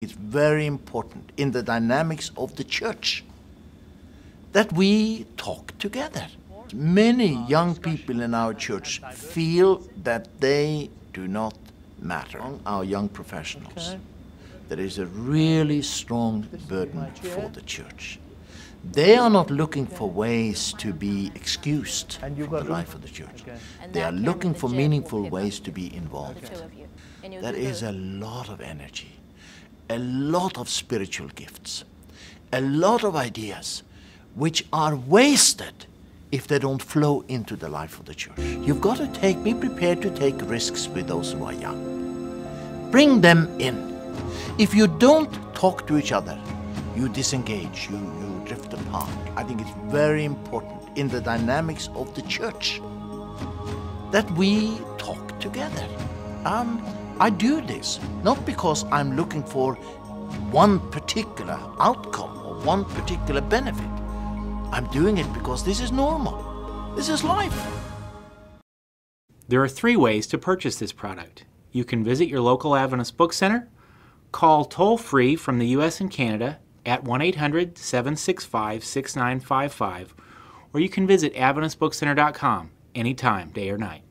It's very important in the dynamics of the church that we talk together. Many young people in our church feel that they do not matter. Among our young professionals, there is a really strong burden for the church. They are not looking for ways to be excused from the life of the church. They are looking for meaningful ways to be involved. There is a lot of energy, a lot of spiritual gifts, a lot of ideas which are wasted if they don't flow into the life of the church. You've got to be prepared to take risks with those who are young. Bring them in. If you don't talk to each other, you disengage, you drift apart. I think it's very important in the dynamics of the church that we talk together. I do this not because I'm looking for one particular outcome or one particular benefit. I'm doing it because this is normal. This is life. There are 3 ways to purchase this product. You can visit your local Adventist book center, call toll-free from the U.S. and Canada at 1-800-765-6955, or you can visit AdventistBookCenter.com anytime, day or night.